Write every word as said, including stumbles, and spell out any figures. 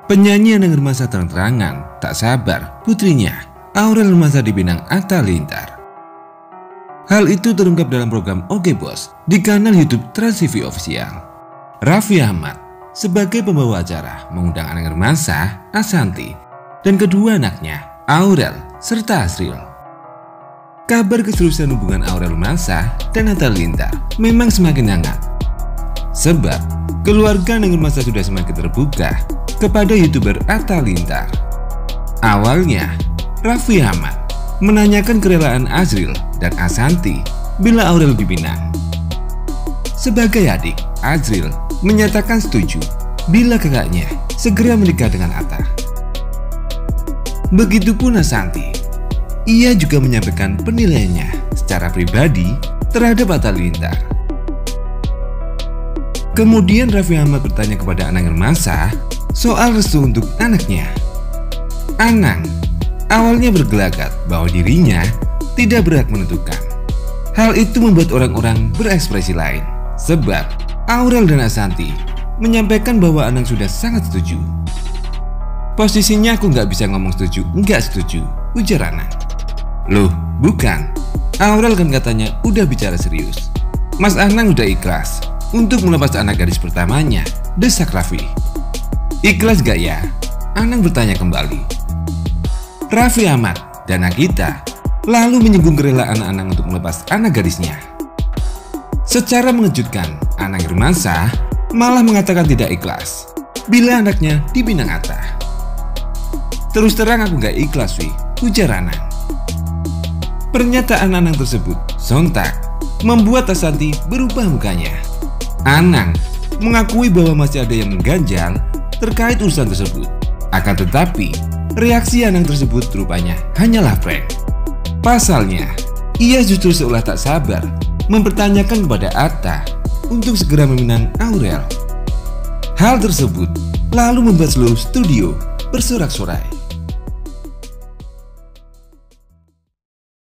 Penyanyi Anang Hermansyah terang-terangan tak sabar putrinya Aurel Hermansyah dipinang Atta Halilintar. Hal itu terungkap dalam program Oke Bos di kanal YouTube Trans T V Official. Raffi Ahmad sebagai pembawa acara mengundang Anang Hermansyah, Ashanty, dan kedua anaknya Aurel serta Asriel. Kabar keseriusan hubungan Aurel Hermansyah dan Atta Halilintar memang semakin hangat, sebab keluarga Anang Hermansyah sudah semakin terbuka kepada YouTuber Atta Halilintar. Awalnya, Raffi Ahmad menanyakan kerelaan Asriel dan Ashanty bila Aurel dipinang. Sebagai adik, Asriel menyatakan setuju bila kakaknya segera menikah dengan Atta. Begitupun Ashanty, ia juga menyampaikan penilaiannya secara pribadi terhadap Atta Halilintar. Kemudian Raffi Ahmad bertanya kepada Anang Hermansyah soal restu untuk anaknya. Anang awalnya bergelagat bahwa dirinya tidak berhak menentukan. Hal itu membuat orang-orang berekspresi lain, sebab Aurel dan Ashanty menyampaikan bahwa Anang sudah sangat setuju. Posisinya aku nggak bisa ngomong setuju, nggak setuju, ujar Anang. Loh, bukan. Aurel kan katanya udah bicara serius. Mas Anang udah ikhlas untuk melepas anak gadis pertamanya, desak Raffi. Ikhlas gak ya? Anang bertanya kembali. Raffi Ahmad dan Nagita lalu menyinggung kerelaan Anang untuk melepas anak gadisnya. Secara mengejutkan, Anang Hermansyah malah mengatakan tidak ikhlas bila anaknya dipinang Atta. Terus terang aku gak ikhlas, Wi, ujar Anang. Pernyataan Anang tersebut sontak membuat Ashanty berubah mukanya. Anang mengakui bahwa masih ada yang mengganjal terkait urusan tersebut. Akan tetapi, reaksi Anang tersebut rupanya hanyalah prank. Pasalnya, ia justru seolah tak sabar mempertanyakan kepada Atta untuk segera meminang Aurel. Hal tersebut lalu membuat seluruh studio bersorak-sorai.